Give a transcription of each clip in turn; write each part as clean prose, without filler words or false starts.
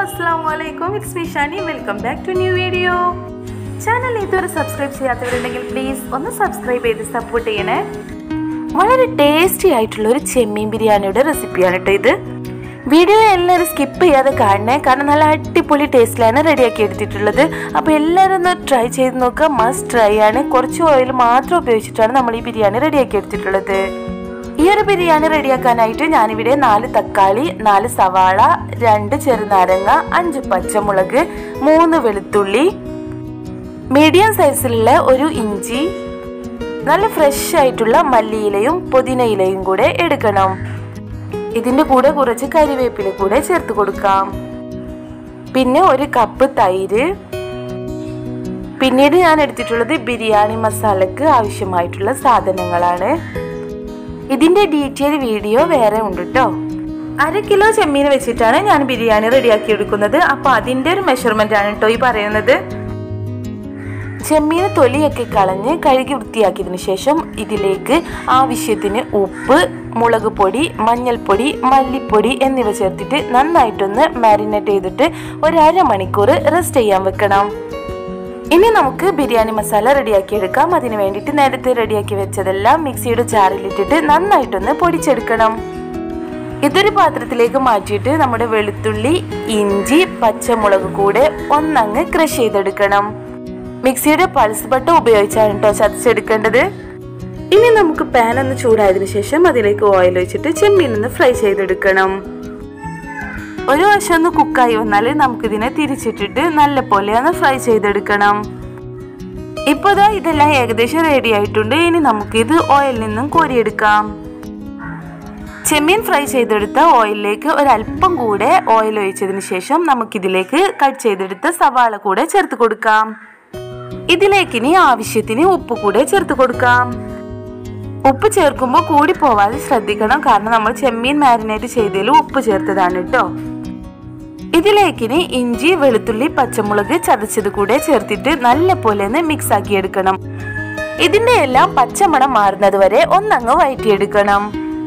Assalamualaikum, it's me Shani. Welcome back to a new video. Channel ഇതുവരെ subscribe ചെയ്യാത്തവരുണ്ടെങ്കിൽ please ഒന്ന് subscribe ചെയ്ത് support ചെയ്യണേ. വളരെ ടേസ്റ്റി ആയിട്ടുള്ള ഒരു ചെമ്മീൻ ബിരിയാണിയുടെ റെസിപ്പിയാണ് കേട്ടോ ഇത്. വീഡിയോ എല്ലാവരും സ്കിപ്പ് ചെയ്യാതെ കാണണേ, കാരണം നല്ല അടിപൊളി ടേസ്റ്റിലാണ് റെഡിയാക്കി എടുത്തിട്ടുള്ളത്. അപ്പോൾ എല്ലാവരും ഒന്ന് ട്രൈ ചെയ്ത് നോക്കുക, മസ്റ്റ് ട്രൈ ആണ്. കുറച്ച് ഓയിൽ മാത്രം ഉപയോഗിച്ചിട്ടാണ് നമ്മൾ ഈ ബിരിയാണി റെഡിയാക്കി എടുത്തിട്ടുള്ളത്. ഈ ഒരു ബിരിയാണി റെഡിയാക്കാനായിട്ട് ഞാനിവിടെ 4 തക്കാളി, 4 സവാള, 2 ചെറുനാരങ്ങ, 5 പച്ചമുളക്, 3 വെളുത്തുള്ളി, മീഡിയം സൈസിലുള്ള ഒരു ഇഞ്ചി, നല്ല ഫ്രഷ് ആയിട്ടുള്ള മല്ലിയിലയും പുതിനയിലയും കൂടെ എടുക്കണം. ഇതിൻ്റെ കൂടെ കുറച്ച് കരിവേപ്പില കൂടെ ചേർത്ത് കൊടുക്കാം. പിന്നെ 1 കപ്പ് തൈര്. പിന്നീട് ഞാൻ എടുത്തിട്ടുള്ളത് ബിരിയാണി മസാലക്ക് ആവശ്യമായിട്ടുള്ള സാധനങ്ങളാണ്. ഇതിൻ്റെ ഡീറ്റെയിൽ വീഡിയോ വേറെ ഉണ്ട് കേട്ടോ. 1/2 കിലോ ചെമ്മീൻ വെച്ചിട്ടാണ് ഞാൻ ബിരിയാണി റെഡിയാക്കി എടുക്കുന്നത്. അപ്പോൾ അതിൻ്റെ ഒരു മെഷർമെൻ്റ് ആണ് കേട്ടോ ഈ പറയുന്നത്. ചെമ്മീൻ തൊലിയൊക്കെ കളഞ്ഞ് കഴുകി വൃത്തിയാക്കിയതിന് ശേഷം ഇതിലേക്ക് ആവശ്യത്തിന് ഉപ്പ്, മുളക് പൊടി, മഞ്ഞൾപ്പൊടി, മല്ലിപ്പൊടി എന്നിവ ചേർത്തിട്ട് നന്നായിട്ടൊന്ന് മാരിനേറ്റ് ചെയ്തിട്ട് 1/2 മണിക്കൂർ റെസ്റ്റ് ചെയ്യാൻ വെക്കണം. ഇനി നമുക്ക് ബിരിയാണി മസാല റെഡിയാക്കി എടുക്കാം. അതിന് വേണ്ടിയിട്ട് നേരത്തെ റെഡിയാക്കി വെച്ചതെല്ലാം മിക്സിയുടെ ജാറിലിട്ടിട്ട് നന്നായിട്ടൊന്ന് പൊടിച്ചെടുക്കണം. ഇതൊരു പാത്രത്തിലേക്ക് മാറ്റിയിട്ട് നമ്മുടെ വെളുത്തുള്ളി, ഇഞ്ചി, പച്ചമുളക് കൂടെ ഒന്നങ്ങ് ക്രഷ് ചെയ്തെടുക്കണം. മിക്സിയുടെ പൾസ് ബട്ടൺ ഉപയോഗിച്ചാണ് കേട്ടോ ചതച്ചെടുക്കേണ്ടത്. ഇനി നമുക്ക് പാൻ ഒന്ന് ചൂടായതിനു ശേഷം അതിലേക്ക് ഓയിൽ ഒഴിച്ചിട്ട് ചെമ്മീൻ ഒന്ന് ഫ്രൈ ചെയ്തെടുക്കണം. ഒരു വശം ഒന്ന് കുക്കായി വന്നാൽ നമുക്കിതിനെ തിരിച്ചിട്ടിട്ട് നല്ല പോലെ ഒന്ന് ഫ്രൈ ചെയ്തെടുക്കണം. ഇപ്പോൾ ഇതെല്ലാം ഏകദേശം റെഡി ആയിട്ടുണ്ട്. ഇനി നമുക്കിത് ഓയിലിൽ നിന്നും കോരിയെടുക്കാം. ചെമ്മീൻ ഫ്രൈ ചെയ്തെടുത്ത ഓയിലിലേക്ക് ഒരല്പം കൂടെ ഓയിൽ ഒഴിച്ചതിന് ശേഷം നമുക്കിതിലേക്ക് കട്ട് ചെയ്തെടുത്ത സവാള കൂടെ ചേർത്ത് കൊടുക്കാം. ഇതിലേക്കിനി ആവശ്യത്തിന് ഉപ്പ് കൂടെ ചേർത്ത് കൊടുക്കാം. ഉപ്പ് ചേർക്കുമ്പോൾ കൂടി പോവാതെ ശ്രദ്ധിക്കണം, കാരണം നമ്മൾ ചെമ്മീൻ മാരിനേറ്റ് ചെയ്തതിൽ ഉപ്പ് ചേർത്തതാണ് കേട്ടോ. ഇതിലേക്കിനി ഇഞ്ചി, വെളുത്തുള്ളി, പച്ചമുളക് ചതച്ചത് കൂടെ ചേർത്തിട്ട് നല്ല പോലെ ഒന്ന് മിക്സ് ആക്കി എടുക്കണം. ഇതിന്റെ എല്ലാം പച്ചമണം മാറുന്നത് വരെ ഒന്നങ്ങ് വഴറ്റിയെടുക്കണം.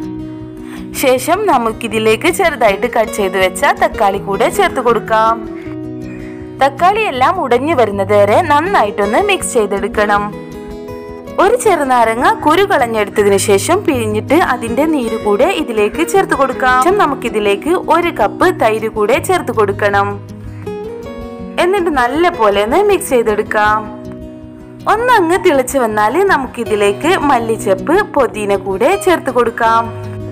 ശേഷം നമുക്കിതിലേക്ക് ചെറുതായിട്ട് കട്ട് ചെയ്ത് വെച്ച തക്കാളി കൂടെ ചേർത്ത് കൊടുക്കാം. തക്കാളി എല്ലാം ഉടഞ്ഞു വരുന്നത് വരെ നന്നായിട്ടൊന്ന് മിക്സ് ചെയ്തെടുക്കണം. ഒരു ചെറുനാരങ്ങ കുരു കളഞ്ഞെടുത്തതിന് ശേഷം പിഴിഞ്ഞിട്ട് അതിന്റെ നീര് കൂടെ ഇതിലേക്ക് ചേർത്ത് കൊടുക്കാം. നമുക്കിതിലേക്ക് 1 കപ്പ് തൈര് കൂടെ ചേർത്ത് കൊടുക്കണം. എന്നിട്ട് നല്ല പോലെ ഒന്ന് മിക്സ് ചെയ്തെടുക്കാം. ഒന്നങ്ങ് തിളച്ചു വന്നാൽ നമുക്കിതിലേക്ക് മല്ലിച്ചപ്പ്, പുതിന കൂടെ ചേർത്ത് കൊടുക്കാം.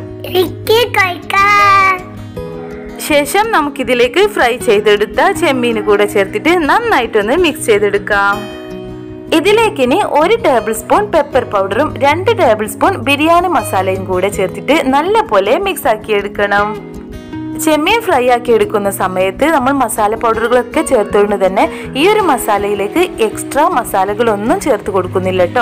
ശേഷം നമുക്കിതിലേക്ക് ഫ്രൈ ചെയ്തെടുത്ത ചെമ്മീൻ കൂടെ ചേർത്തിട്ട് നന്നായിട്ടൊന്ന് മിക്സ് ചെയ്തെടുക്കാം. ഇതിലേക്കിനി 1 ടേബിൾ സ്പൂൺ പെപ്പർ പൗഡറും 2 ടേബിൾ സ്പൂൺ ബിരിയാണി മസാലയും കൂടെ ചേർത്തിട്ട് നല്ല പോലെ മിക്സ് ആക്കി എടുക്കണം. ചെമ്മീൻ ഫ്രൈ ആക്കി എടുക്കുന്ന സമയത്ത് നമ്മൾ മസാല പൗഡറുകളൊക്കെ ചേർത്തുകൊണ്ട് തന്നെ ഈ ഒരു മസാലയിലേക്ക് എക്സ്ട്രാ മസാലകളൊന്നും ചേർത്ത് കൊടുക്കുന്നില്ല കേട്ടോ.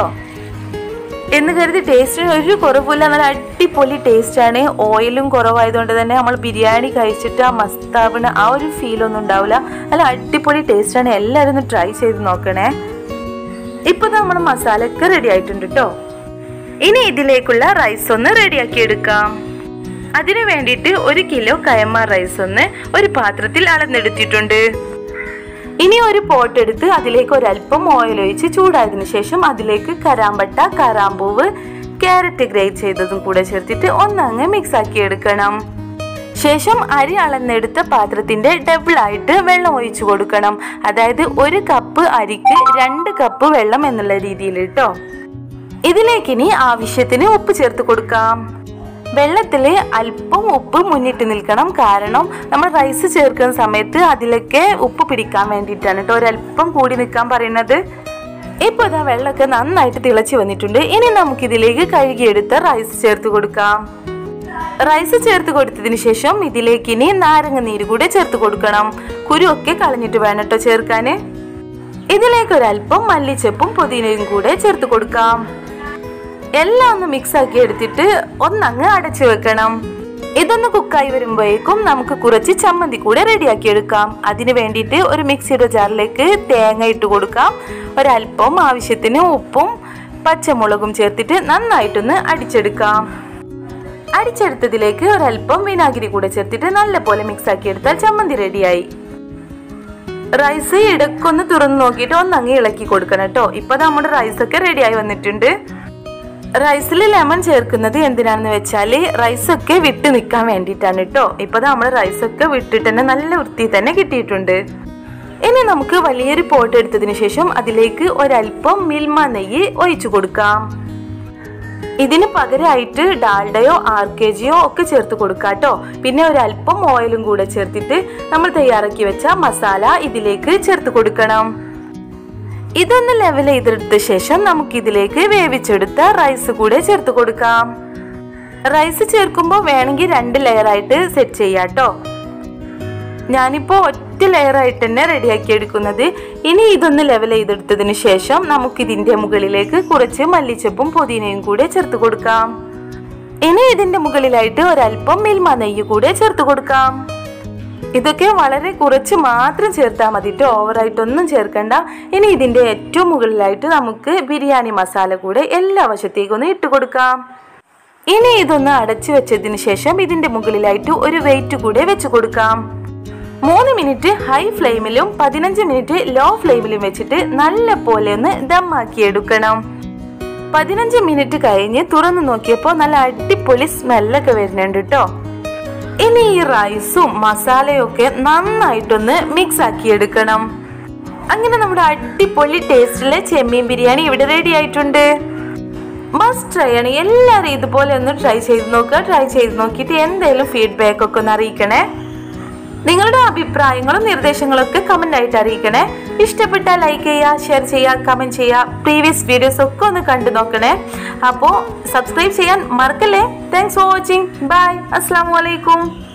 എന്ന് കരുതി ടേസ്റ്റിന് ഒരു കുറവില്ല, നല്ല അടിപൊളി ടേസ്റ്റാണ്. ഓയിലും കുറവായതുകൊണ്ട് തന്നെ നമ്മൾ ബിരിയാണി കഴിച്ചിട്ട് ആ മസ്താവിന് ആ ഒരു ഫീലൊന്നും ഉണ്ടാവില്ല. നല്ല അടിപൊളി ടേസ്റ്റാണ്. എല്ലാവരും ഒന്ന് ട്രൈ ചെയ്ത് നോക്കണേ. ഇപ്പൊ നമ്മുടെ മസാല ഒക്കെ റെഡി ആയിട്ടുണ്ട് കേട്ടോ. ഇനി ഇതിലേക്കുള്ള റൈസ് ഒന്ന് റെഡിയാക്കി എടുക്കാം. അതിനു വേണ്ടിയിട്ട് 1 കിലോ കയമ്മ റൈസ് ഒന്ന് ഒരു പാത്രത്തിൽ അളന്നെടുത്തിട്ടുണ്ട്. ഇനി ഒരു പോട്ട് എടുത്ത് അതിലേക്ക് ഒരല്പം ഓയിൽ ഒഴിച്ച് ചൂടായതിനു ശേഷം അതിലേക്ക് കരാമ്പട്ട, കറാമ്പൂവ്, ക്യാരറ്റ് ഗ്രേറ്റ് ചെയ്തതും കൂടെ ചേർത്തിട്ട് ഒന്നങ്ങ് മിക്സ് ആക്കി എടുക്കണം. ശേഷം അരി അളന്നെടുത്ത പാത്രത്തിന്റെ ഡബിൾ ആയിട്ട് വെള്ളം ഒഴിച്ചു കൊടുക്കണം. അതായത് 1 കപ്പ് അരിക്ക് 2 കപ്പ് വെള്ളം എന്നുള്ള രീതിയിൽ കേട്ടോ. ഇതിലേക്കിനി ആവശ്യത്തിന് ഉപ്പ് ചേർത്ത് കൊടുക്കാം. വെള്ളത്തിൽ അല്പം ഉപ്പ് മുന്നിട്ട് നിൽക്കണം, കാരണം നമ്മൾ റൈസ് ചേർക്കുന്ന സമയത്ത് അതിലൊക്കെ ഉപ്പ് പിടിക്കാൻ വേണ്ടിയിട്ടാണ് കേട്ടോ ഒരല്പം കൂടി നിൽക്കാൻ പറയുന്നത്. ഇപ്പോൾ വെള്ളമൊക്കെ നന്നായിട്ട് തിളച്ച് വന്നിട്ടുണ്ട്. ഇനി നമുക്കിതിലേക്ക് കഴുകിയെടുത്ത റൈസ് ചേർത്ത് കൊടുക്കാം. റൈസ് ചേർത്ത് കൊടുത്തതിന് ശേഷം ഇതിലേക്ക് ഇനി നാരങ്ങ നീര് കൂടെ ചേർത്ത് കൊടുക്കണം. കുരുവൊക്കെ കളഞ്ഞിട്ട് വേണം കേട്ടോ ചേർക്കാൻ. ഇതിലേക്ക് ഒരല്പം മല്ലിച്ചപ്പും പുതിനയും കൂടെ ചേർത്ത് കൊടുക്കാം. എല്ലാം ഒന്ന് മിക്സ് ആക്കി എടുത്തിട്ട് ഒന്നങ്ങ് അടച്ചു വെക്കണം. ഇതൊന്ന് കുക്കായി വരുമ്പോഴേക്കും നമുക്ക് കുറച്ച് ചമ്മന്തി കൂടെ റെഡിയാക്കി എടുക്കാം. അതിന് വേണ്ടിയിട്ട് ഒരു മിക്സിയുടെ ജാറിലേക്ക് തേങ്ങ ഇട്ട് കൊടുക്കാം. ഒരല്പം ആവശ്യത്തിന് ഉപ്പും പച്ചമുളകും ചേർത്തിട്ട് നന്നായിട്ടൊന്ന് അടിച്ചെടുക്കാം. അടിച്ചെടുത്തതിലേക്ക് ഒരല്പം വിനാഗിരി കൂടെ ചേർത്തിട്ട് നല്ല പോലെ മിക്സ് ആക്കി എടുത്താൽ ചമ്മന്തി റെഡിയായി. റൈസ് ഇടക്കൊന്ന് തുറന്നു നോക്കിയിട്ട് ഒന്നങ്ങ് ഇളക്കി കൊടുക്കണം കേട്ടോ. ഇപ്പൊ നമ്മുടെ റൈസൊക്കെ റെഡി ആയി വന്നിട്ടുണ്ട്. റൈസിൽ ലെമൺ ചേർക്കുന്നത് എന്തിനാണെന്ന് വെച്ചാല് റൈസൊക്കെ വിട്ട് നിൽക്കാൻ വേണ്ടിയിട്ടാണ് കേട്ടോ. ഇപ്പൊ നമ്മുടെ റൈസൊക്കെ വിട്ടിട്ട് തന്നെ നല്ല വൃത്തി തന്നെ കിട്ടിയിട്ടുണ്ട്. ഇനി നമുക്ക് വലിയൊരു പോട്ട് എടുത്തതിന് ശേഷം അതിലേക്ക് ഒരൽപ്പം മിൽമ നെയ്യ് ഒഴിച്ചു കൊടുക്കാം. ഇതിന് പകരമായിട്ട് ഡാൽഡയോ ആർക്കേജിയോ ഒക്കെ ചേർത്ത് കൊടുക്കാട്ടോ. പിന്നെ ഒരൽപ്പം ഓയിലും കൂടെ ചേർത്തിട്ട് നമ്മൾ തയ്യാറാക്കി വെച്ച മസാല ഇതിലേക്ക് ചേർത്ത് കൊടുക്കണം. ഇതൊന്ന് ലെവൽ ചെയ്തെടുത്ത ശേഷം നമുക്ക് ഇതിലേക്ക് വേവിച്ചെടുത്ത റൈസ് കൂടെ ചേർത്ത് കൊടുക്കാം. റൈസ് ചേർക്കുമ്പോൾ വേണമെങ്കിൽ 2 ലെയർ ആയിട്ട് സെറ്റ് ചെയ്യാട്ടോ. ഞാനിപ്പോ ഒറ്റ ലെയർ ആയിട്ട് തന്നെ റെഡിയാക്കി എടുക്കുന്നത്. ഇനി ഇതൊന്ന് ലെവൽ ചെയ്തെടുത്തതിന് ശേഷം നമുക്ക് ഇതിന്റെ മുകളിലേക്ക് കുറച്ച് മല്ലിച്ചപ്പും പുതിനയും കൂടെ ചേർത്ത് കൊടുക്കാം. ഇനി ഇതിന്റെ മുകളിലായിട്ട് ഒരൽപ്പം മിൽമ നെയ്യ് കൂടെ ചേർത്ത് കൊടുക്കാം. ഇതൊക്കെ വളരെ കുറച്ച് മാത്രം ചേർത്താൽ മതി കേട്ടോ, ഓവറായിട്ടൊന്നും ചേർക്കണ്ട. ഇനി ഇതിന്റെ ഏറ്റവും മുകളിലായിട്ട് നമുക്ക് ബിരിയാണി മസാല കൂടെ എല്ലാ വശത്തേക്കൊന്ന് ഇട്ട് കൊടുക്കാം. ഇനി ഇതൊന്ന് അടച്ചു വെച്ചതിന് ശേഷം ഇതിന്റെ മുകളിലായിട്ട് ഒരു വെയിറ്റ് കൂടെ വെച്ച് കൊടുക്കാം. 3 മിനിറ്റ് ഹൈ ഫ്ലെയിമിലും 15 മിനിറ്റ് ലോ ഫ്ലെയിമിലും വെച്ചിട്ട് നല്ല പോലെ ഒന്ന് ദമ്മാക്കി എടുക്കണം. 15 മിനിറ്റ് കഴിഞ്ഞ് തുറന്നു നോക്കിയപ്പോൾ നല്ല അടിപൊളി സ്മെല്ലൊക്കെ വരുന്നുണ്ട് കേട്ടോ. ഇനി ഈ റൈസും മസാലയും ഒക്കെ നന്നായിട്ടൊന്ന് മിക്സ് ആക്കി എടുക്കണം. അങ്ങനെ നമ്മുടെ അടിപൊളി ടേസ്റ്റിലെ ചെമ്മീൻ ബിരിയാണി ഇവിടെ റെഡി ആയിട്ടുണ്ട്. മസ്റ്റ് ട്രൈ ആണ്. എല്ലാവരും ഇതുപോലെ ഒന്ന് ട്രൈ ചെയ്ത് നോക്കുക. ട്രൈ ചെയ്ത് നോക്കിയിട്ട് എന്തെങ്കിലും ഫീഡ്ബാക്ക് ഒക്കെ ഒന്ന് അറിയിക്കണേ. നിങ്ങളുടെ അഭിപ്രായങ്ങളും നിർദ്ദേശങ്ങളൊക്കെ കമന്റ് ആയിട്ട് അറിയിക്കണേ. ഇഷ്ടപ്പെട്ടാൽ ലൈക്ക് ചെയ്യുക, ഷെയർ ചെയ്യുക, കമന്റ് ചെയ്യുക. പ്രീവിയസ് വീഡിയോസ് ഒക്കെ ഒന്ന് കണ്ടു നോക്കണേ. അപ്പോൾ സബ്സ്ക്രൈബ് ചെയ്യാൻ മറക്കല്ലേ. Thanks for watching. ബൈ. അസ്സലാമു അലൈക്കും.